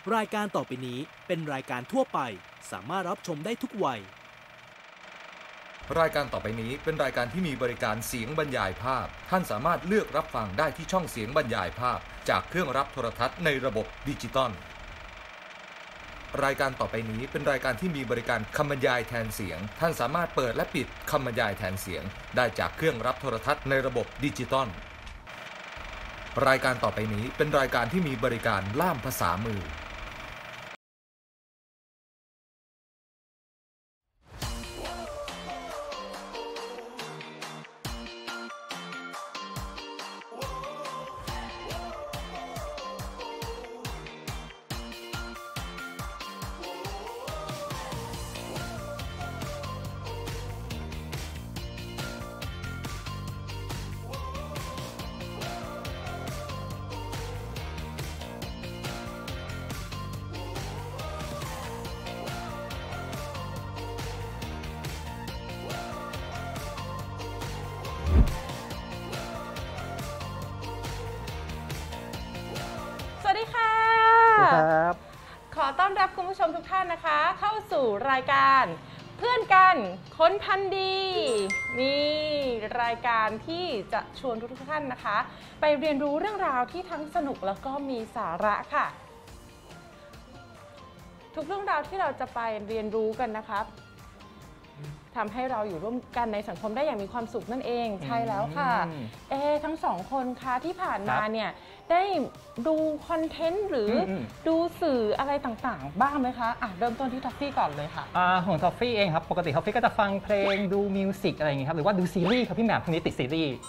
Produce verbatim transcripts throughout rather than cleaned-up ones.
รายการต่อไปนี้เป็นรายการทั่วไปสามารถรับชมได้ทุกวัยรายการต่อไปนี้เป็นรายการที่มีบริการเสียงบรรยายภาพท่านสามารถเลือกรับฟังได้ที่ช่องเสียงบรรยายภาพจากเครื่องรับโทรทัศน์ในระบบดิจิตอลรายการต่อไปนี้เป็นรายการที่มีบริการคำบรรยายแทนเสียงท่านสามารถเปิดและปิดคำบรรยายแทนเสียงได้จากเครื่องรับโทรทัศน์ในระบบดิจิตอลรายการต่อไปนี้เป็นรายการที่มีบริการล่ามภาษามือสวัสดีค่ะครับขอต้อนรับคุณผู้ชมทุกท่านนะคะเข้าสู่รายการเพื่อนกันคนพันธุ์ดีนี่รายการที่จะชวนทุกท่านนะคะไปเรียนรู้เรื่องราวที่ทั้งสนุกแล้วก็มีสาระค่ะทุกเรื่องราวที่เราจะไปเรียนรู้กันนะคะทำให้เราอยู่ร่วมกันในสังคมได้อย่างมีความสุขนั่นเองใช่แล้วค่ะเอทั้งสองคนคะที่ผ่านมาเนี่ยได้ดูคอนเทนต์หรือดูสื่ออะไรต่างๆบ้างไหมคะอ่ะเริ่มต้นที่ท็อฟฟี่ก่อนเลยค่ะอ่าของท็อฟฟี่เองครับปกติท็อฟฟี่ก็จะฟังเพลงดูมิวสิกอะไรอย่างเงี้ยครับหรือว่าดูซีรีส์ครับพี่แหม่มคนนี้ติดซีรีส์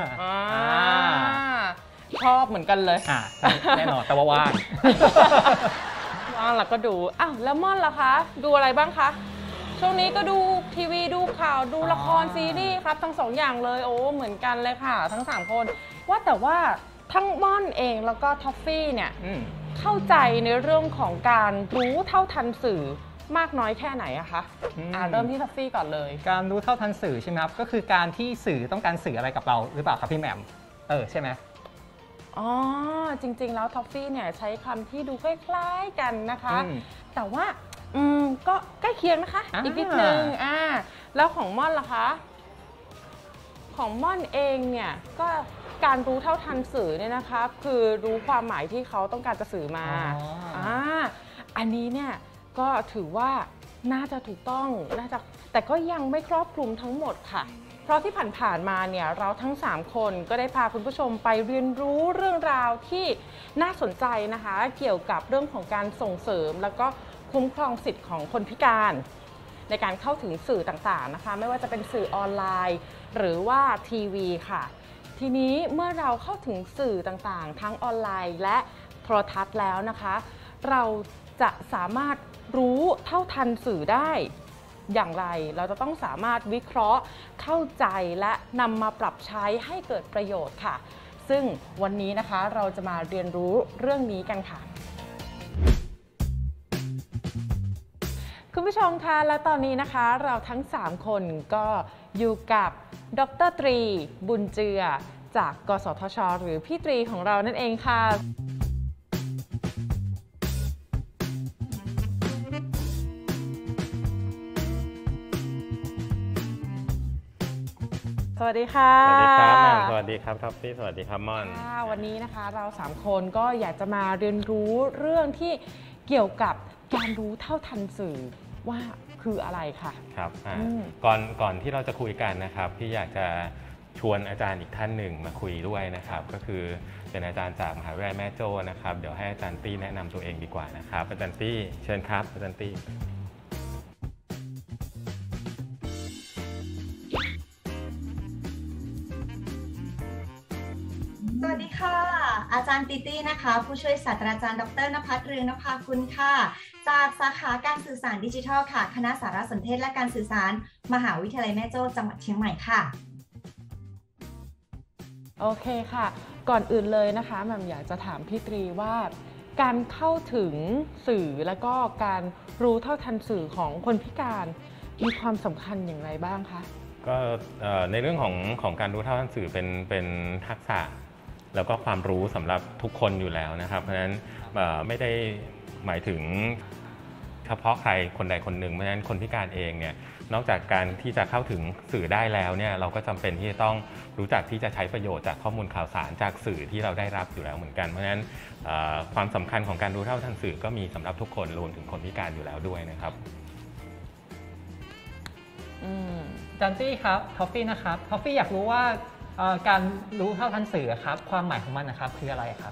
ชอบเหมือนกันเลยอ่าแน่นอนแต่ว่าว่างว่างแล้วก็ดูอ้าวแล้วม่อนล่ะคะดูอะไรบ้างคะช่วงนี้ก็ดูทีวีดูข่าวดูละครซีรีส์ครับทั้งสองอย่างเลยโอ้เหมือนกันเลยค่ะทั้งสามคนว่าแต่ว่าทั้งม่อนเองแล้วก็ท็อฟฟี่เนี่ยเข้าใจในเรื่องของการรู้เท่าทันสื่อมากน้อยแค่ไหนอะคะอ่าเริ่มที่ท็อฟฟี่ก่อนเลยการรู้เท่าทันสื่อใช่ไหมครับก็คือการที่สื่อต้องการสื่ออะไรกับเราหรือเปล่าครับพี่แหม่มเออใช่ไหมอ๋อจริงๆแล้วท็อฟฟี่เนี่ยใช้คำที่ดูคล้ายๆกันนะคะแต่ว่าอืมก็ใกล้เคียงนะคะ อ, อีกนิดนึงอ่าแล้วของม่อนล่ะคะของม่อนเองเนี่ยก็การรู้เท่าทันสื่อเนี่ยนะคะคือรู้ความหมายที่เขาต้องการจะสื่อมาอ่าอันนี้เนี่ยก็ถือว่าน่าจะถูกต้องน่าจะแต่ก็ยังไม่ครอบคลุมทั้งหมดค่ะเพราะที่ผ่านๆมาเนี่ยเราทั้งสามคนก็ได้พาคุณผู้ชมไปเรียนรู้เรื่องราวที่น่าสนใจนะคะเกี่ยวกับเรื่องของการส่งเสริมแล้วก็คุ้มครองสิทธิ์ของคนพิการในการเข้าถึงสื่อต่างๆนะคะไม่ว่าจะเป็นสื่อออนไลน์หรือว่าทีวีค่ะทีนี้เมื่อเราเข้าถึงสื่อต่างๆทั้งออนไลน์และโทรทัศน์แล้วนะคะเราจะสามารถรู้เท่าทันสื่อได้อย่างไรเราจะต้องสามารถวิเคราะห์เข้าใจและนำมาปรับใช้ให้เกิดประโยชน์ค่ะซึ่งวันนี้นะคะเราจะมาเรียนรู้เรื่องนี้กันค่ะคุณผู้ชมคะและตอนนี้นะคะเราทั้งสามคนก็อยู่กับดร.ตรีบุญเจือจากกสทช.หรือพี่ตรีของเรานั่นเองค่ะสวัสดีค่ะสวัสดีครับแม่สวัสดีครับท็อฟฟี่สวัสดีครับม่อนวันนี้นะคะเราสามคนก็อยากจะมาเรียนรู้เรื่องที่เกี่ยวกับการรู้เท่าทันสื่อว่าคืออะไรค่ะครับก่อนก่อนที่เราจะคุยกันนะครับพี่อยากจะชวนอาจารย์อีกท่านหนึ่งมาคุยด้วยนะครับก็คือเป็นอาจารย์จากมหาวิทยาลัยแม่โจ้นะครับเดี๋ยวให้อาจารย์ตี้แนะนำตัวเองดีกว่านะครับอาจารย์ตี้เชิญครับอาจารย์ตี้สวัสดีค่ะอาจารย์ติตี้นะคะผู้ช่วยศาสตราจารย์ดร.ณภัทร เรืองนภากุลค่ะจากสาขาการสื่อสารดิจิทัลค่ะคณะสารสนเทศและการสื่อสารมหาวิทยาลัยแม่โจ้จังหวัดเชียงใหม่ค่ะโอเคค่ะก่อนอื่นเลยนะคะแหม่มอยากจะถามพี่ตรีว่าการเข้าถึงสื่อและก็การรู้เท่าทันสื่อของคนพิการมีความสำคัญอย่างไรบ้างคะก็ในเรื่องของของการรู้เท่าทันสื่อเป็นเป็นทักษะแล้วก็ความรู้สำหรับทุกคนอยู่แล้วนะครับเพราะฉะนั้นไม่ได้หมายถึงเฉพาะใครคนใดคนหนึ่งเพราะฉะนั้นคนพิการเองเนี่ยนอกจากการที่จะเข้าถึงสื่อได้แล้วเนี่ยเราก็จำเป็นที่จะต้องรู้จักที่จะใช้ประโยชน์จากข้อมูลข่าวสารจากสื่อที่เราได้รับอยู่แล้วเหมือนกันเพราะฉะนั้นความสำคัญของการรู้เท่าทันสื่อก็มีสำหรับทุกคนรวมถึงคนพิการอยู่แล้วด้วยนะครับจันตี้ครับทอฟฟี่นะครับทอฟฟี่อยากรู้ว่าการรู้เท่าทันสื่อครับความหมายของมันนะครับคืออะไรครับ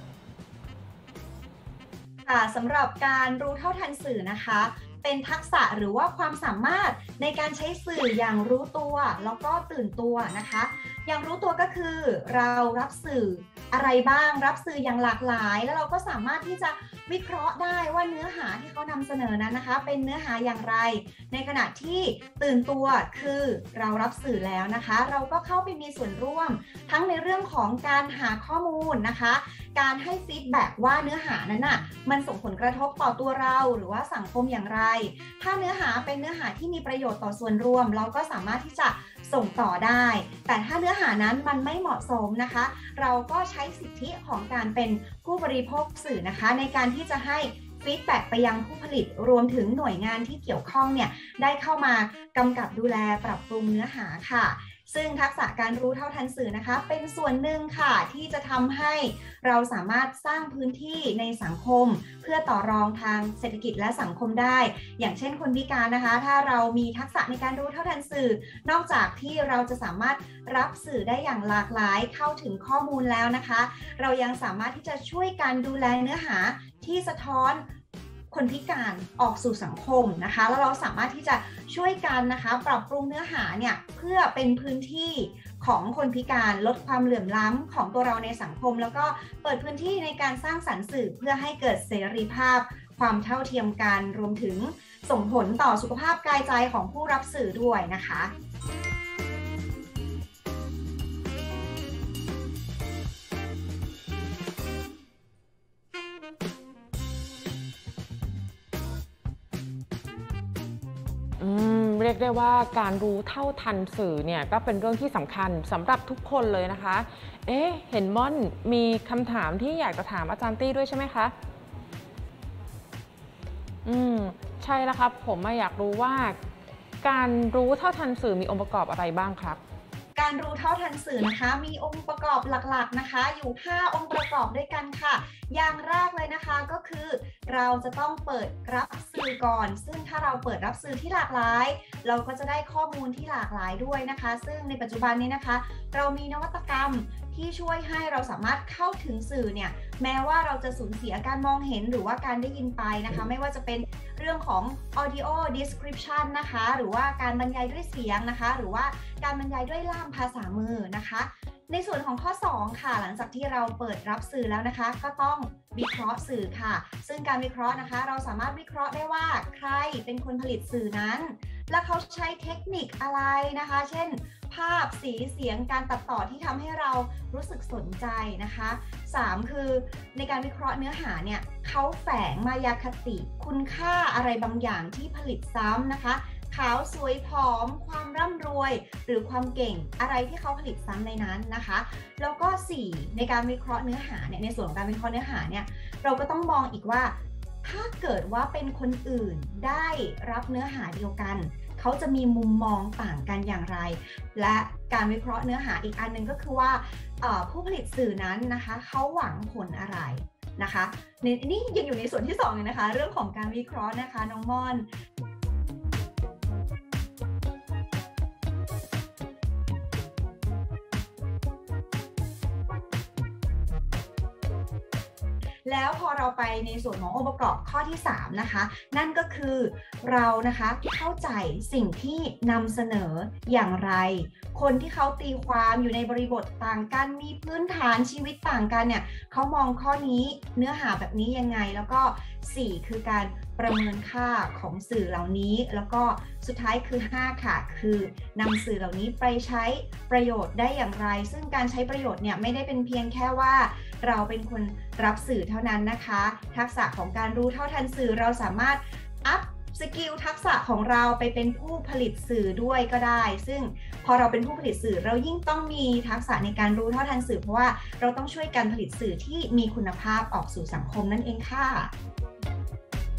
ค่ะสำหรับการรู้เท่าทันสื่อนะคะเป็นทักษะหรือว่าความสามารถในการใช้สื่ออย่างรู้ตัวแล้วก็ตื่นตัวนะคะอย่างรู้ตัวก็คือเรารับสื่ออะไรบ้างรับสื่ออย่างหลากหลายแล้วเราก็สามารถที่จะวิเคราะห์ได้ว่าเนื้อหาที่เขานำเสนอนั้นนะคะเป็นเนื้อหาอย่างไรในขณะที่ตื่นตัวคือเรารับสื่อแล้วนะคะเราก็เข้าไปมีส่วนร่วมทั้งในเรื่องของการหาข้อมูลนะคะการให้ฟีดแบ็กว่าเนื้อหานั้นน่ะมันส่งผลกระทบต่อตัวเราหรือว่าสังคมอย่างไรถ้าเนื้อหาเป็นเนื้อหาที่มีประโยชน์ต่อส่วนรวมเราก็สามารถที่จะส่งต่อได้แต่ถ้าเนื้อหานั้นมันไม่เหมาะสมนะคะเราก็ใช้สิทธิของการเป็นผู้บริโภคสื่อนะคะในการที่จะให้ฟีดแบ็กไปยังผู้ผลิตรวมถึงหน่วยงานที่เกี่ยวข้องเนี่ยได้เข้ามากำกับดูแลปรับปรุงเนื้อหาค่ะซึ่งทักษะการรู้เท่าทันสื่อนะคะเป็นส่วนหนึ่งค่ะที่จะทำให้เราสามารถสร้างพื้นที่ในสังคมเพื่อต่อรองทางเศรษฐกิจและสังคมได้อย่างเช่นคนพิการนะคะถ้าเรามีทักษะในการรู้เท่าทันสื่อนอกจากที่เราจะสามารถรับสื่อได้อย่างหลากหลายเข้าถึงข้อมูลแล้วนะคะเรายังสามารถที่จะช่วยการดูแลเนื้อหาที่สะท้อนคนพิการออกสู่สังคมนะคะแล้วเราสามารถที่จะช่วยกันนะคะปรับปรุงเนื้อหาเนี่ยเพื่อเป็นพื้นที่ของคนพิการลดความเหลื่อมล้ำของตัวเราในสังคมแล้วก็เปิดพื้นที่ในการสร้างสรรค์สื่อเพื่อให้เกิดเสรีภาพความเท่าเทียมกันรวมถึงส่งผลต่อสุขภาพกายใจของผู้รับสื่อด้วยนะคะเรียกได้ว่าการรู้เท่าทันสื่อเนี่ยก็เป็นเรื่องที่สำคัญสำหรับทุกคนเลยนะคะเอ๊ะเห็นม่อนมีคำถามที่อยากจะถามอาจารย์ตี้ด้วยใช่ไหมคะอืมใช่แล้วครับผมอยากรู้ว่าการรู้เท่าทันสื่อมีองค์ประกอบอะไรบ้างครับการรู้เท่าทันสื่อนะคะมีองค์ประกอบหลักๆนะคะอยู่ห้าองค์ประกอบด้วยกันค่ะอย่างแรกเลยนะคะก็คือเราจะต้องเปิดรับสื่อก่อนซึ่งถ้าเราเปิดรับสื่อที่หลากหลายเราก็จะได้ข้อมูลที่หลากหลายด้วยนะคะซึ่งในปัจจุบันนี้นะคะเรามีนวัตกรรมที่ช่วยให้เราสามารถเข้าถึงสื่อเนี่ยแม้ว่าเราจะสูญเสียการมองเห็นหรือว่าการได้ยินไปนะคะไม่ว่าจะเป็นเรื่องของ audio description นะคะหรือว่าการบรรยายด้วยเสียงนะคะหรือว่าการบรรยายด้วยล่ามภาษามือนะคะในส่วนของข้อสองค่ะหลังจากที่เราเปิดรับสื่อแล้วนะคะก็ต้องวิเคราะห์สื่อค่ะซึ่งการวิเคราะห์นะคะเราสามารถวิเคราะห์ได้ว่าใครเป็นคนผลิตสื่อนั้นและเขาใช้เทคนิคอะไรนะคะเช่นภาพสีเสียงการตัดต่อที่ทำให้เรารู้สึกสนใจนะคะสามคือในการวิเคราะห์เนื้อหาเนี่ยเขาแฝงมายาคติคุณค่าอะไรบางอย่างที่ผลิตซ้ำนะคะขาวสวยผอมความร่ำรวยหรือความเก่งอะไรที่เขาผลิตซ้ำในนั้นนะคะแล้วก็สี่ในการวิเคราะห์เนื้อหาเนี่ยในส่วนของการวิเคราะห์เนื้อหาเนี่ยเราก็ต้องมองอีกว่าถ้าเกิดว่าเป็นคนอื่นได้รับเนื้อหาเดียวกันเขาจะมีมุมมองต่างกันอย่างไรและการวิเคราะห์เนื้อหาอีกอันนึงก็คือว่าผู้ผลิตสื่อนั้นนะคะเขาหวังผลอะไรนะคะนี่ยังอยู่ในส่วนที่สองเลยนะคะเรื่องของการวิเคราะห์นะคะน้องม่อนแล้วพอเราไปในส่วนขององค์ประกอบข้อที่สามนะคะนั่นก็คือเรานะคะเข้าใจสิ่งที่นำเสนออย่างไรคนที่เขาตีความอยู่ในบริบทต่างกันมีพื้นฐานชีวิตต่างกันเนี่ยเขามองข้อนี้เนื้อหาแบบนี้ยังไงแล้วก็สี่คือการประเมินค่าของสื่อเหล่านี้แล้วก็สุดท้ายคือห้าค่ะคือนำสื่อเหล่านี้ไปใช้ประโยชน์ได้อย่างไรซึ่งการใช้ประโยชน์เนี่ยไม่ได้เป็นเพียงแค่ว่าเราเป็นคนรับสื่อเท่านั้นนะคะทักษะของการรู้เท่าทันสื่อเราสามารถอัพสกิลทักษะของเราไปเป็นผู้ผลิตสื่อด้วยก็ได้ซึ่งพอเราเป็นผู้ผลิตสื่อเรายิ่งต้องมีทักษะในการรู้เท่าทันสื่อเพราะว่าเราต้องช่วยกันผลิตสื่อที่มีคุณภาพออกสู่สังคมนั่นเองค่ะ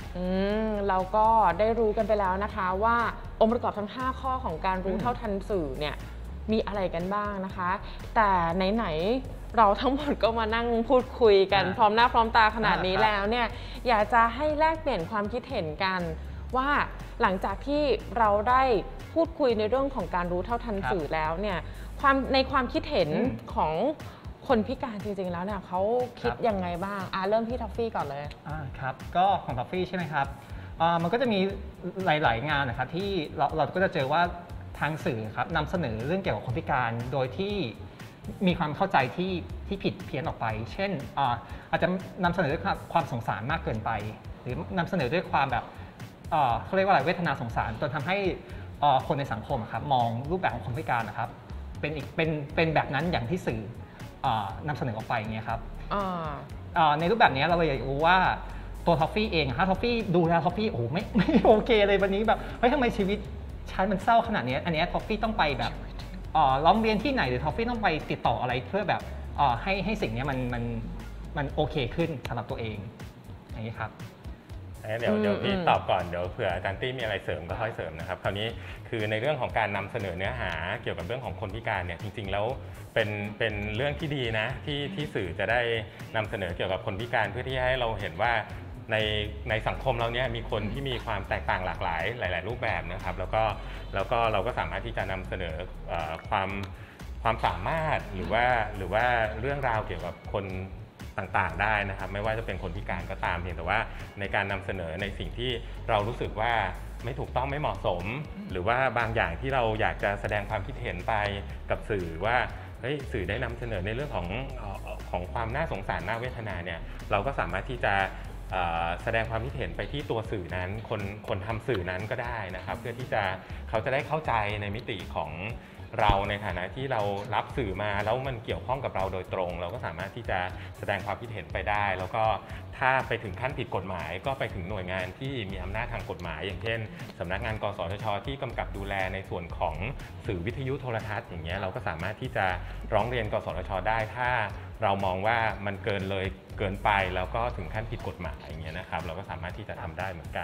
อืมเราก็ได้รู้กันไปแล้วนะคะว่าองค์ประกอบทั้งห้าข้อของการรู้เท่าทันสื่อเนี่ยมีอะไรกันบ้างนะคะ แต่ไหนๆเราทั้งหมดก็มานั่งพูดคุยกันพร้อมหน้าพร้อมตาขนาดนี้แล้วเนี่ยอยากจะให้แลกเปลี่ยนความคิดเห็นกันว่าหลังจากที่เราได้พูดคุยในเรื่องของการรู้เท่าทันสื่อแล้วเนี่ยความในความคิดเห็นของคนพิการจริงๆแล้วเนี่ยเขาคิดยังไงบ้างอ่ะเริ่มที่ท็อฟฟี่ก่อนเลยอ่าครับก็ของท็อฟฟี่ใช่ไหมครับอ่ามันก็จะมีหลายๆงานนะครับที่เราเราก็จะเจอว่าทางสื่อครับนำเสนอเรื่องเกี่ยวกับคนพิการโดยที่มีความเข้าใจที่ที่ผิดเพี้ยนออกไปเช่นอ่าอาจจะนำเสนอด้วยความสงสารมากเกินไปหรือนำเสนอด้วยความแบบเขาเรียกว่าอะไรเวทนาสงสารจนทำให้คนในสังคมครับมองรูปแบบของคนพิการนะครับเป็นอีกเป็นเป็นแบบนั้นอย่างที่สื่อนำเสนอออกไปอย่างเงี้ยครับในรูปแบบนี้เราเลยอยากรู้ว่าตัวท็อฟฟี่เองถ้าท็อฟฟี่ดูแล้วท็อฟฟี่โอ้ไม่ไม่โอเคเลยวันนี้แบบเฮ้ยทำไมชีวิตฉันมันเศร้าขนาดนี้อันนี้ท็อฟฟี่ต้องไปแบบร้องเรียนที่ไหนหรือท็อฟฟี่ต้องไปติดต่ออะไรเพื่อแบบให้ให้สิ่งนี้มันมันมันโอเคขึ้นสำหรับตัวเองอย่างนี้ครับเดี๋ยวเดี๋ยวพี่ตอบก่อนเดี๋ยวเผื่ออาจารย์ตี้มีอะไรเสริมก็ค่อยเสริมนะครับคราวนี้คือในเรื่องของการนำเสนอเนื้อหาเกี่ยวกับเรื่องของคนพิการเนี่ยจริงๆแล้วเป็นเป็นเรื่องที่ดีนะที่ที่สื่อจะได้นำเสนอเกี่ยวกับคนพิการเพื่อที่ให้เราเห็นว่าในในสังคมเราเนี่ยมีคนที่มีความแตกต่างหลากหลายหลายๆรูปแบบนะครับแล้วก็แล้วก็เราก็สามารถที่จะนำเสนอความความสามารถหรือว่าหรือว่าเรื่องราวเกี่ยวกับคนต่างๆได้นะครับไม่ว่าจะเป็นคนพิการก็ตามเพียงแต่ว่าในการนำเสนอในสิ่งที่เรารู้สึกว่าไม่ถูกต้องไม่เหมาะสมหรือว่าบางอย่างที่เราอยากจะแสดงความคิดเห็นไปกับสื่อว่าเฮ้ยสื่อได้นำเสนอในเรื่องของของความน่าสงสารน่าเวทนาเนี่ยเราก็สามารถที่จะแสดงความคิดเห็นไปที่ตัวสื่อนั้นคนคนทำสื่อนั้นก็ได้นะครับเพื่อที่จะเขาจะได้เข้าใจในมิติของเราในฐานะที่เรารับสื่อมาแล้วมันเกี่ยวข้องกับเราโดยตรงเราก็สามารถที่จะแสดงความคิดเห็นไปได้แล้วก็ถ้าไปถึงขั้นผิดกฎหมายก็ไปถึงหน่วยงานที่มีอำนาจทางกฎหมายอย่างเช่นสำนักงานกสทช.ที่กำกับดูแลในส่วนของสื่อวิทยุโทรทัศน์อย่างเงี้ยเราก็สามารถที่จะร้องเรียนกสทช.ได้ถ้าเรามองว่ามันเกินเลยเกินไปแล้วก็ถึงขั้นผิดกฎหมายอย่างเงี้ยนะครับเราก็สามารถที่จะทำได้เหมือนกัน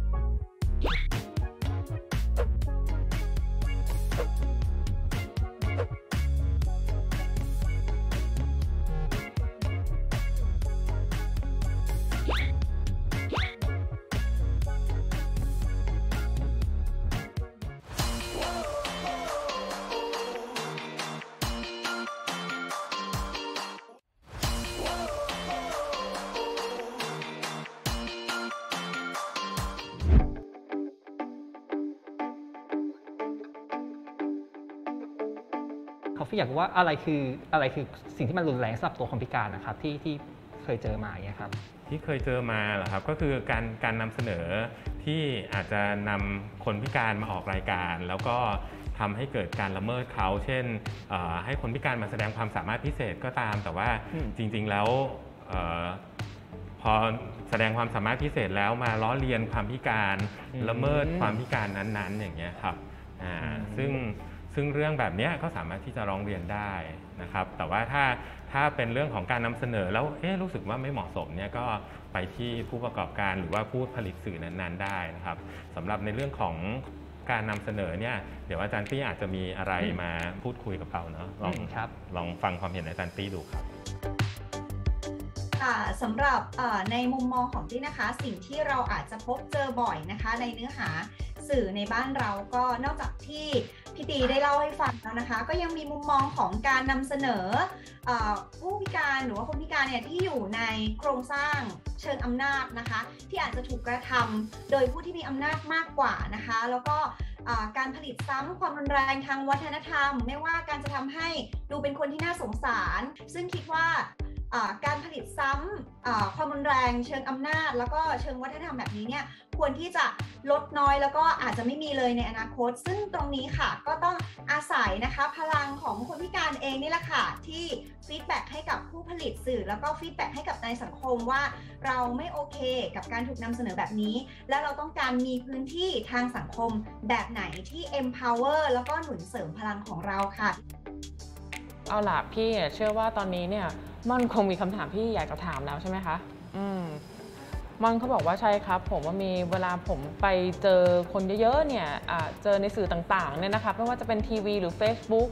ท็อฟฟี่อยากรู้ว่าอะไรคืออะไรคือสิ่งที่มันรุนแรงสำหรับตัวคนพิการนะครับที่ที่เคยเจอมาอย่างเงี้ยครับที่เคยเจอมาเหรอครับก็คือการการนำเสนอที่อาจจะนำคนพิการมาออกรายการแล้วก็ทำให้เกิดการละเมิดเขาเช่นให้คนพิการมาแสดงความสามารถพิเศษก็ตามแต่ว่าจริงๆแล้วพอแสดงความสามารถพิเศษแล้วมาล้อเลียนความพิการละเมิดความพิการนั้นๆอย่างเงี้ยครับซึ่งซึ่งเรื่องแบบนี้ก็สามารถที่จะร้องเรียนได้นะครับแต่ว่าถ้าถ้าเป็นเรื่องของการนำเสนอแล้วเอ๊ะรู้สึกว่าไม่เหมาะสมเนี่ยก็ไปที่ผู้ประกอบการหรือว่าผู้ผลิตสื่อนั้นๆได้นะครับสำหรับในเรื่องของการนำเสนอเนี่ยเดี๋ยวอาจารย์ตี้อาจจะมีอะไรมาพูดคุยกับเราเนาะลองครับลองฟังความเห็นอาจารย์ตี้ดูครับสำหรับในมุมมองของตี้นะคะสิ่งที่เราอาจจะพบเจอบ่อยนะคะในเนื้อหาสื่อในบ้านเราก็นอกจากที่พี่ตีได้เล่าให้ฟังแล้วนะคะก็ยังมีมุมมองของการนำเสนอผู้พิการหรือว่าคนพิการเนี่ยที่อยู่ในโครงสร้างเชิงอำนาจนะคะที่อาจจะถูกกระทำโดยผู้ที่มีอำนาจมากกว่านะคะแล้วก็การผลิตซ้ำความรุนแรงทางวัฒนธรรมไม่ว่าการจะทำให้ดูเป็นคนที่น่าสงสารซึ่งคิดว่าการผลิตซ้ำความรุนแรงเชิงอำนาจแล้วก็เชิงวัฒนธรรมแบบนี้เนี่ยควรที่จะลดน้อยแล้วก็อาจจะไม่มีเลยในอนาคตซึ่งตรงนี้ค่ะก็ต้องอาศัยนะคะพลังของคนพิการเองนี่แหละค่ะที่ฟีดแบ็กให้กับผู้ผลิตสื่อแล้วก็ฟีดแบ็กให้กับในสังคมว่าเราไม่โอเคกับการถูกนำเสนอแบบนี้และเราต้องการมีพื้นที่ทางสังคมแบบไหนที่ empower แล้วก็หนุนเสริมพลังของเราค่ะเอาล่ะพี่เชื่อว่าตอนนี้เนี่ยม่อนคงมีคำถามที่อยากจะถามแล้วใช่ไหมคะอืมมอนเขาบอกว่าใช่ครับผมว่ามีเวลาผมไปเจอคนเยอะๆเนี่ยเจอในสื่อต่างๆเนี่ยนะครับไม่ว่าจะเป็นทีวีหรือ Facebook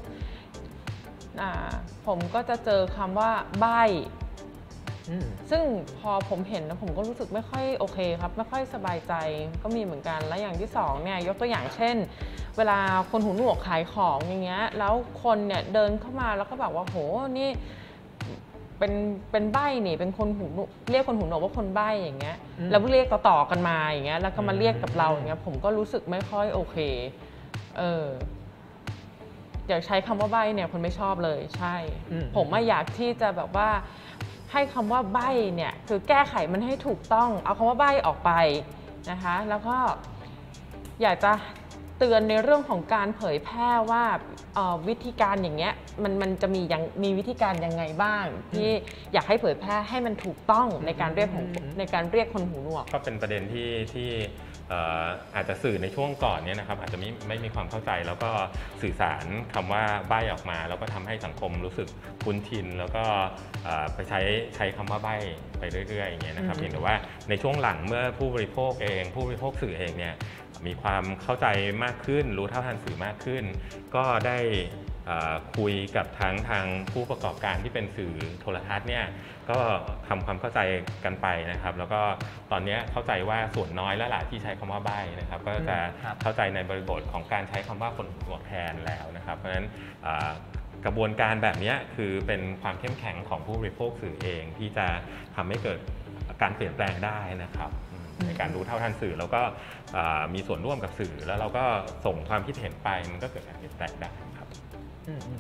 ผมก็จะเจอคำว่าใบ้ซึ่งพอผมเห็นนะผมก็รู้สึกไม่ค่อยโอเคครับไม่ค่อยสบายใจก็มีเหมือนกันและอย่างที่สองเนี่ยยกตัวอย่างเช่นเวลาคนหูหนวกขายของอย่างเงี้ยแล้วคนเนี่ยเดินเข้ามาแล้วก็แบบว่าโหนี่เป็นเป็นใบ้นี่เป็นคนหูเรียกคนหูหนวกว่าคนใบ้อย่างเงี้ยแล้วเรียกต่อๆกันมาอย่างเงี้ยแล้วก็มาเรียกกับเราอย่างเงี้ยผมก็รู้สึกไม่ค่อยโอเคเอออยากใช้คำว่าใบ้เนี่ยคนไม่ชอบเลยใช่ผมไม่อยากที่จะแบบว่าให้คำว่าใบ้เนี่ยคือแก้ไขมันให้ถูกต้องเอาคำว่าใบ้ออกไปนะคะแล้วก็อยากจะเตือนในเรื่องของการเผยแพร่ว่าวิธีการอย่างเงี้ยมันมันจะมียังมีวิธีการยังไงบ้างที่อยากให้เผยแพร่ให้มันถูกต้องในการเรียกของในการเรียกคนหูหนวกก็เป็นประเด็นที่ที่อาจจะสื่อในช่วงก่อนเนี่ยนะครับอาจจะไม่ไม่มีความเข้าใจแล้วก็สื่อสารคำว่าใบ้ออกมาแล้วก็ทำให้สังคมรู้สึกคุ้นชินแล้วก็ไปใช้ใช้คำว่าใบ้ไปเรื่อยๆอย่างเงี้ยนะครับเพียงแต่ว่าในช่วงหลังเมื่อผู้บริโภคเองผู้บริโภคสื่อเองเนี่ยมีความเข้าใจมากขึ้นรู้เท่าทันสื่อมากขึ้นก็ได้คุยกับทั้งทางผู้ประกอบการที่เป็นสื่อโทรทัศน์เนี่ยก็ทำความเข้าใจกันไปนะครับแล้วก็ตอนนี้เข้าใจว่าส่วนน้อยแล้วล่ะที่ใช้คำว่าใบ้นะครับก็จะเข้าใจในบริบทของการใช้คำว่าคนหูหนวกแทนแล้วนะครับเพราะฉะนั้นกระบวนการแบบนี้คือเป็นความเข้มแข็งของผู้บริโภคสื่อเองที่จะทำให้เกิดการเปลี่ยนแปลงได้นะครับในการรู้เท่าทันสื่อแล้วก็มีส่วนร่วมกับสื่อแล้วเราก็ส่งความคิดเห็นไปมันก็เกิดการเปลี่ยนแปลงได้ครับอืม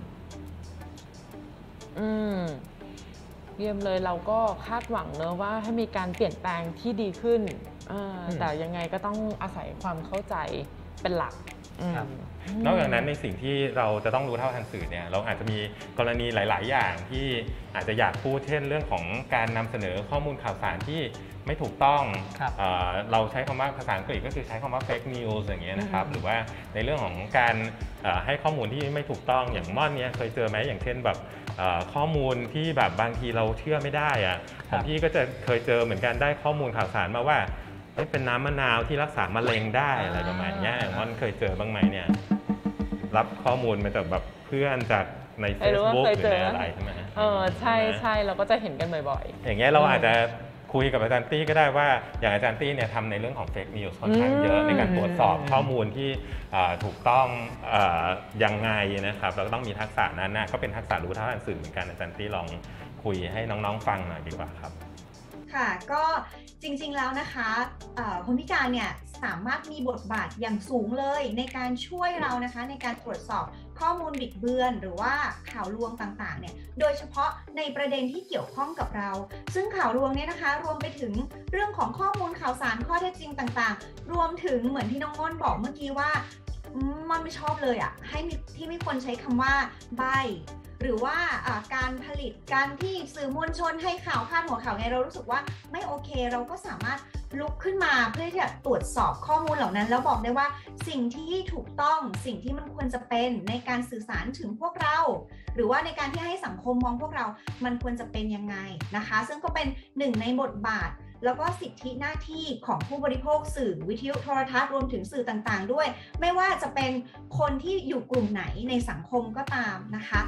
อืมเยี่ยมเลยเราก็คาดหวังเนอะว่าให้มีการเปลี่ยนแปลงที่ดีขึ้นแต่ยังไงก็ต้องอาศัยความเข้าใจเป็นหลักนอกจากนั้นในสิ่งที่เราจะต้องรู้เท่าทันสื่อเนี่ยเราอาจจะมีกรณีหลายๆอย่างที่อาจจะอยากพูดเช่นเรื่องของการนำเสนอข้อมูลข่าวสารที่ไม่ถูกต้องเราใช้คำว่าภาษาอังกฤษก็คือใช้คำว่า fake news อย่างเงี้ยนะครับหรือว่าในเรื่องของการให้ข้อมูลที่ไม่ถูกต้องอย่างม่อนเนี้ยเคยเจอไหมอย่างเช่นแบบข้อมูลที่แบบบางทีเราเชื่อไม่ได้อะของพี่ก็จะเคยเจอเหมือนกันได้ข้อมูลข่าวสารมาว่าเป็นน้ำมะนาวที่รักษามะเร็งได้อะไรประมาณนี้ม่อนเคยเจอบ้างไหมเนี่ยรับข้อมูลมาจากแบบเพื่อนจากใน Facebook หรือในอะไรใช่ไหมเออใช่ใช่เราก็จะเห็นกันบ่อยๆอย่างเงี้ยเราอาจจะคุยกับอาจารย์ตี้ก็ได้ว่าอย่างอาจารย์ตี้เนี่ยทำในเรื่องของ fake news ค่อนข้างเยอะในการตรวจสอบข้อมูลที่ถูกต้องยังไงนะครับเราก็ต้องมีทักษะนั้นนะก็เป็นทักษะรู้เท่าทันสื่อเหมือนกันอาจารย์ตี้ลองคุยให้น้องๆฟังหน่อยดีกว่าครับค่ะก็จริงๆแล้วนะคะคนพิการเนี่ยสามารถมีบทบาทอย่างสูงเลยในการช่วยเรานะคะในการตรวจสอบข้อมูลบิดเบือนหรือว่าข่าวลวงต่างๆเนี่ยโดยเฉพาะในประเด็นที่เกี่ยวข้องกับเราซึ่งข่าวลวงเนี่ยนะคะรวมไปถึงเรื่องของข้อมูลข่าวสารข้อเท็จจริงต่างๆรวมถึงเหมือนที่น้องม่อนบอกเมื่อกี้ว่ามันไม่ชอบเลยอ่ะให้ที่มีคนใช้คำว่าใบ้หรือว่าการผลิตการที่สื่อมวลชนให้ข่าวพาดหัวข่าวไงเรารู้สึกว่าไม่โอเคเราก็สามารถลุกขึ้นมาเพื่อที่จะตรวจสอบข้อมูลเหล่านั้นแล้วบอกได้ว่าสิ่งที่ถูกต้องสิ่งที่มันควรจะเป็นในการสื่อสารถึงพวกเราหรือว่าในการที่ให้สังคมมองพวกเรามันควรจะเป็นยังไงนะคะซึ่งก็เป็นหนึ่งในบทบาทแล้วก็สิทธิหน้าที่ของผู้บริโภคสื่อวิทยุโทรทัศน์รวมถึงสื่อต่างๆด้วยไม่ว่าจะเป็นคนที่อยู่กลุ่มไหนในสังคมก็ตามนะคะ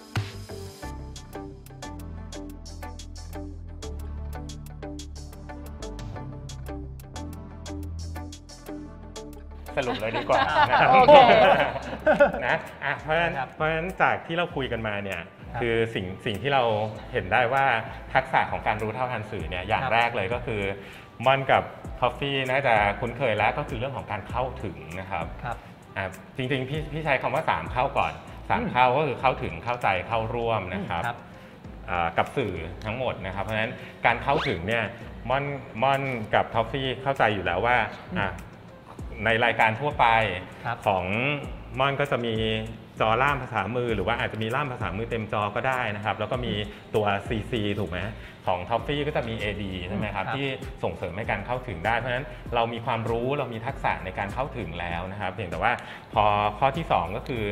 สรุปเลยดีกว่านะครับนะอ่ะเพราะฉะนั้นเพราะฉะนั้นจากที่เราคุยกันมาเนี่ยคือสิ่งสิ่งที่เราเห็นได้ว่าทักษะของการรู้เท่าทันสื่อเนี่ยอย่างแรกเลยก็คือม่อนกับทอฟฟี่น่าจะคุ้นเคยแล้วก็คือเรื่องของการเข้าถึงนะครับอ่ะจริงๆพี่พี่ใช้คำว่าสามเข้าก่อนสามเข้าก็คือเข้าถึงเข้าใจเข้าร่วมนะครับกับสื่อทั้งหมดนะครับเพราะฉะนั้นการเข้าถึงเนี่ยม่อนม่อนกับทอฟฟี่เข้าใจอยู่แล้วว่าในรายการทั่วไปของม่อนก็จะมีจอล่ามภาษามือหรือว่าอาจจะมีล่ามภาษามือเต็มจอก็ได้นะครับแล้วก็มีตัว ซี ซี ถูกไหมของท็อฟฟี่ก็จะมี เอ ดี ใช่ไหมครับที่ส่งเสริมให้การเข้าถึงได้เพราะฉะนั้นเรามีความรู้เรามีทักษะในการเข้าถึงแล้วนะครับเพียงแต่ว่าพอข้อที่สองก็คือ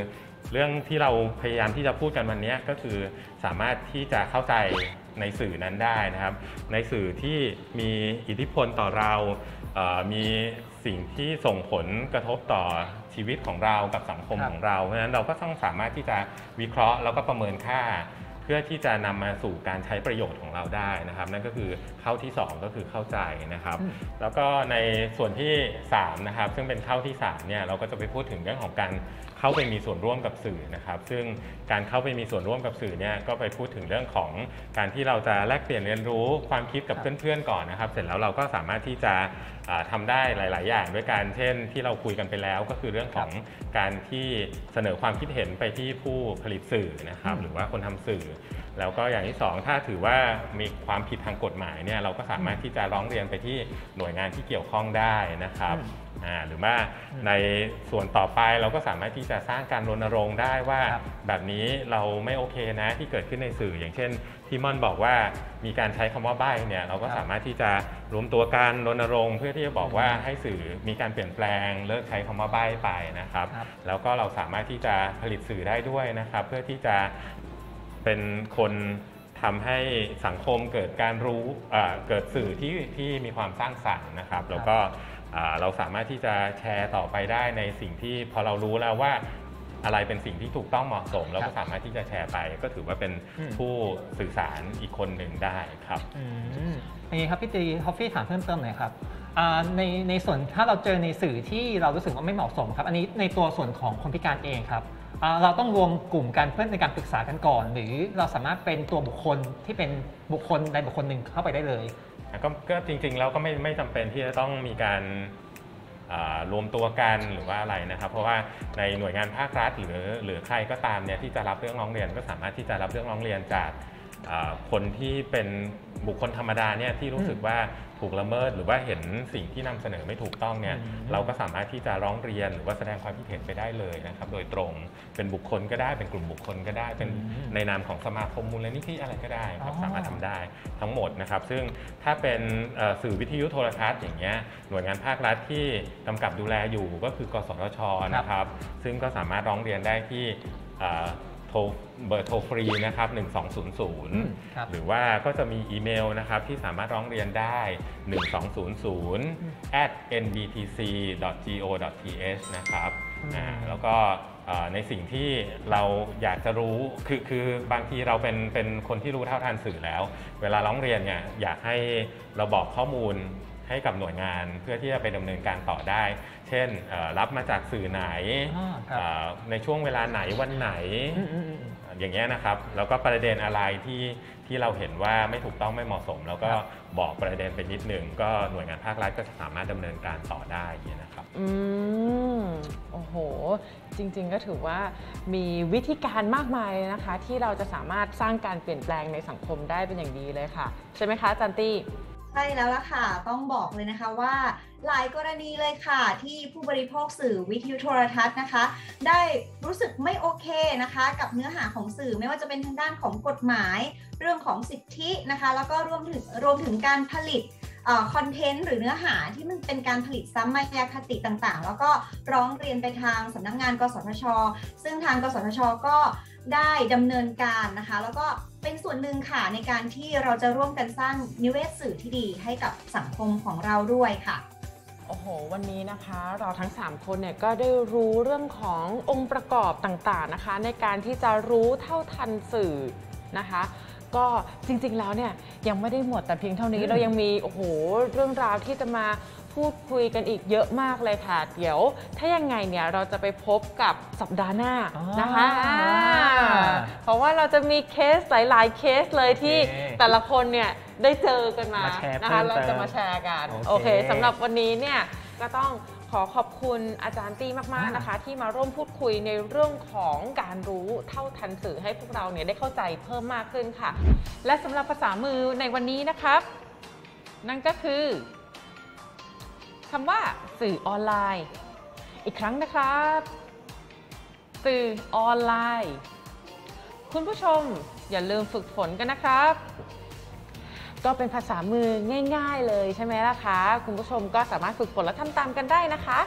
เรื่องที่เราพยายามที่จะพูดกันวันนี้ก็คือสามารถที่จะเข้าใจในสื่อนั้นได้นะครับในสื่อที่มีอิทธิพลต่อเราเอ่อมีสิ่งที่ส่งผลกระทบต่อชีวิตของเรากับสังคมของเราเพราะฉะนั้นเราก็ต้องสามารถที่จะวิเคราะห์แล้วก็ประเมินค่าเพื่อที่จะนำมาสู่การใช้ประโยชน์ของเราได้นะครับนั่นก็คือเข้าที่สองก็คือเข้าใจนะครับแล้วก็ในส่วนที่สามนะครับซึ่งเป็นเข้าที่สามเนี่ยเราก็จะไปพูดถึงเรื่องของการเข้าไปมีส่วนร่วมกับสื่อนะครับซึ่งการเข้าไปมีส่วนร่วมกับสื่อเนี่ยก็ไปพูดถึงเรื่องของการที่เราจะแลกเปลี่ยนเรียนรู้ความคิดกับเพื่อนๆก่อนนะครับเสร็จแล้วเราก็สามารถที่จะทำได้หลายๆอย่างด้วยกันเช่นที่เราคุยกันไปแล้วก็คือเรื่องของการที่เสนอความคิดเห็นไปที่ผู้ผลิตสื่อนะครับหรือว่าคนทำสื่อแล้วก็อย่างที่สองถ้าถือว่ามีความผิดทางกฎหมายเนี่ยเราก็สามารถที่จะร้องเรียนไปที่หน่วยงานที่เกี่ยวข้องได้นะครับหรือว่าในส่วนต่อไปเราก็สามารถที่จะสร้างการรณรงค์ได้ว่าแบบนี้เราไม่โอเคนะที่เกิดขึ้นในสื่ออย่างเช่นที่ม่อนบอกว่ามีการใช้คำว่าใบ้เนี่ยเราก็สามารถที่จะรวมตัวกันรณรงค์เพื่อที่จะบอกว่าให้สื่อมีการเปลี่ยนแปลงเลิกใช้คำว่าใบ้ไปนะครับแล้วก็เราสามารถที่จะผลิตสื่อได้ด้วยนะครับเพื่อที่จะเป็นคนทำให้สังคมเกิดการรู้เกิดสื่อที่ที่มีความสร้างสรรค์นะครับแล้วก็เราสามารถที่จะแชร์ต่อไปได้ในสิ่งที่พอเรารู้แล้วว่าอะไรเป็นสิ่งที่ถูกต้องเหมาะสมเราก็สามารถที่จะแชร์ไปก็ถือว่าเป็นผู้สื่อสารอีกคนหนึ่งได้ครับอย่างนี้ครับพี่ตีท็อฟฟี่ถามเพิ่มเติมหน่อยครับในในส่วนถ้าเราเจอในสื่อที่เรารู้สึกว่าไม่เหมาะสมครับอันนี้ในตัวส่วนของคนพิการเองครับเราต้องรวมกลุ่มกันเพื่อในการปรึกษากันก่อนหรือเราสามารถเป็นตัวบุคคลที่เป็นบุคคลใดบุคคลหนึ่งเข้าไปได้เลยก็ก็จริงๆแล้วก็ไม่ไม่จำเป็นที่จะต้องมีการรวมตัวกันหรือว่าอะไรนะครับเพราะว่าในหน่วยงานภาครัฐหรือหรือใครก็ตามเนี่ยที่จะรับเรื่องร้องเรียนก็สามารถที่จะรับเรื่องร้องเรียนจากคนที่เป็นบุคคลธรรมดาเนี่ยที่รู้สึกว่าถูกละเมิดหรือว่าเห็นสิ่งที่นำเสนอไม่ถูกต้องเนี่ยเราก็สามารถที่จะร้องเรียนหรือว่าแสดงความคิดเห็นไปได้เลยนะครับโดยตรงเป็นบุคคลก็ได้เป็นกลุ่มบุคคลก็ได้เป็นในนามของสมาคมมูลนิธิอะไรก็ได้ครับสามารถทำได้ทั้งหมดนะครับซึ่งถ้าเป็นสื่อวิทยุโทรทัศน์อย่างเงี้ยหน่วยงานภาครัฐที่กำกับดูแลอยู่ก็คือกสทช.นะครับซึ่งก็สามารถร้องเรียนได้ที่เบอร์โทรฟรีนะครับหนึ่งสองศูนย์ศูนย์หรือว่าก็จะมีอีเมลนะครับที่สามารถร้องเรียนได้หนึ่งสองศูนย์ศูนย์ แอท เอ็น บี ที ซี ดอท จี โอ ดอท ที เอช นะครับแล้วก็ในสิ่งที่เราอยากจะรู้คือคือบางทีเราเป็นเป็นคนที่รู้เท่าทันสื่อแล้วเวลาร้องเรียนเนี่ยอยากให้เราบอกข้อมูลให้กับหน่วยงานเพื่อที่จะไปดำเนินการต่อได้เช่นรับมาจากสื่อไหนในช่วงเวลาไหนวันไหนอย่างเงี้ยนะครับแล้วก็ประเด็นอะไรที่ที่เราเห็นว่าไม่ถูกต้องไม่เหมาะสมแล้วก็บอกประเด็นไปนิดหนึ่งก็หน่วยงานภาครัฐก็สามารถดำเนินการต่อได้นะครับอืมโอ้โหจริงๆก็ถือว่ามีวิธีการมากมายเลยนะคะที่เราจะสามารถสร้างการเปลี่ยนแปลงในสังคมได้เป็นอย่างดีเลยค่ะใช่ไหมคะจันตี้ใช่แล้วล่ะค่ะต้องบอกเลยนะคะว่าหลายกรณีเลยค่ะที่ผู้บริโภคสื่อวิทยุโทรทัศน์นะคะได้รู้สึกไม่โอเคนะคะกับเนื้อหาของสื่อไม่ว่าจะเป็นทางด้านของกฎหมายเรื่องของสิทธินะคะแล้วก็รวมถึงรวมถึงการผลิตคอนเทนต์หรือเนื้อหาที่มันเป็นการผลิตซ้ำมายาคติต่างๆแล้วก็ร้องเรียนไปทางสำนักงานกสทช.ซึ่งทางกสทช.ก็ได้ดำเนินการนะคะแล้วก็เป็นส่วนหนึ่งค่ะในการที่เราจะร่วมกันสร้างนิเวศสื่อที่ดีให้กับสังคมของเราด้วยค่ะโอ้โหวันนี้นะคะเราทั้งสามคนเนี่ยก็ได้รู้เรื่องขององค์ประกอบต่างๆนะคะในการที่จะรู้เท่าทันสื่อนะคะก็จริงๆแล้วเนี่ยยังไม่ได้หมดแต่เพียงเท่านี้เรายังมีโอ้โหเรื่องราวที่จะมาพูดคุยกันอีกเยอะมากเลยค่ะเดี๋ยวถ้ายังไงเนี่ยเราจะไปพบกับสัปดาห์หน้านะคะเพราะว่าเราจะมีเคสหลายๆเคสเลยที่แต่ละคนเนี่ยได้เจอกันมานะคะเราจะมาแชร์กันโอเคสำหรับวันนี้เนี่ยก็ต้องขอขอบคุณอาจารย์ตี้มากๆนะคะที่มาร่วมพูดคุยในเรื่องของการรู้เท่าทันสื่อให้พวกเราเนี่ยได้เข้าใจเพิ่มมากขึ้นค่ะและสำหรับภาษามือในวันนี้นะครับนั่นก็คือคำว่าสื่อออนไลน์อีกครั้งนะครับสื่อออนไลน์คุณผู้ชมอย่าลืมฝึกฝนกันนะครับก็เป็นภาษามือง่ายๆเลยใช่ไหมล่ะคะคุณผู้ชมก็สามารถฝึกฝนและทำตามกันได้นะคะ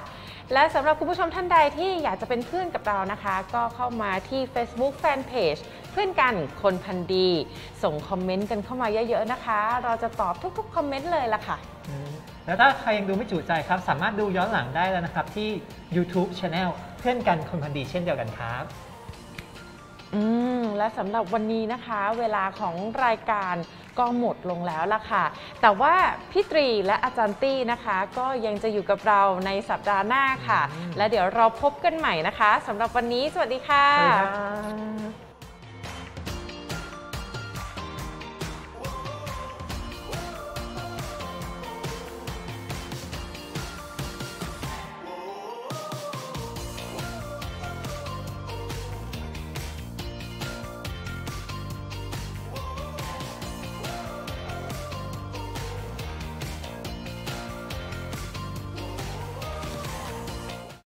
และสำหรับคุณผู้ชมท่านใดที่อยากจะเป็นเพื่อนกับเรานะคะก็เข้ามาที่ Facebook Fanpage เพื่อนกันคนพันดีส่งคอมเมนต์กันเข้ามาเยอะๆนะคะเราจะตอบทุกๆคอมเมนต์เลยล่ะค่ะแล้วถ้าใครยังดูไม่จุใจครับสามารถดูย้อนหลังได้แล้วนะครับที่ YouTube Channel เพื่อนกันคนพันดีเช่นเดียวกันครับอืมและสำหรับวันนี้นะคะเวลาของรายการก็หมดลงแล้วล่ะค่ะแต่ว่าพี่ตรีและอาจารย์ตี้นะคะก็ยังจะอยู่กับเราในสัปดาห์หน้าค่ะและเดี๋ยวเราพบกันใหม่นะคะสำหรับวันนี้สวัสดีค่ะสวัสดีครับ